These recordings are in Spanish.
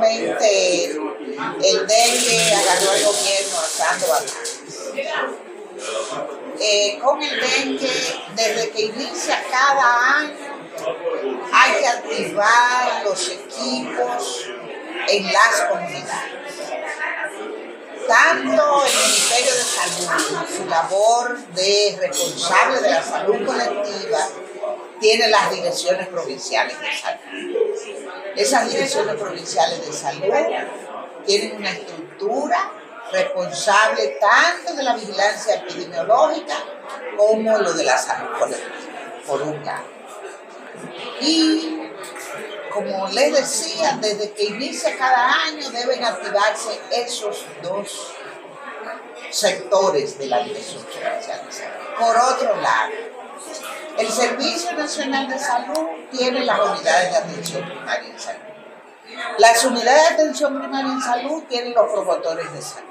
realmente el dengue agarró al gobierno asando bananas. Con el dengue, desde que inicia cada año, hay que activar los equipos en las comunidades. Tanto el Ministerio de Salud, su labor de responsable de la salud colectiva, tiene las direcciones provinciales de salud. Esas direcciones provinciales de salud tienen una estructura responsable tanto de la vigilancia epidemiológica como lo de la salud colectiva, por un lado. Y como les decía, desde que inicia cada año deben activarse esos dos sectores de la Dirección Provincial de Salud. Por otro lado, el Servicio Nacional de Salud tiene las unidades de atención primaria en salud. Las unidades de atención primaria en salud tienen los promotores de salud.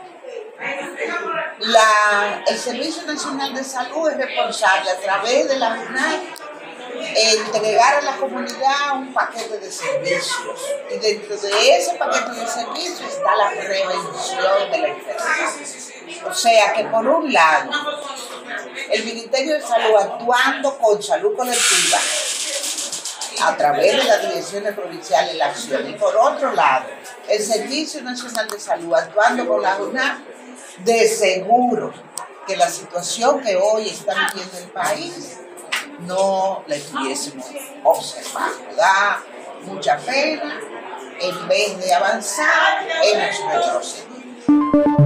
El Servicio Nacional de Salud es responsable a través de la UNAD entregar a la comunidad un paquete de servicios, y dentro de ese paquete de servicios está la prevención de la enfermedad. O sea que por un lado, el Ministerio de Salud actuando con salud colectiva a través de las direcciones provinciales la acción, y por otro lado, el Servicio Nacional de Salud actuando con la UNAD, de seguro que la situación que hoy está viviendo el país no la estuviésemos observando. Da mucha pena, en vez de avanzar, hemos retrocedido.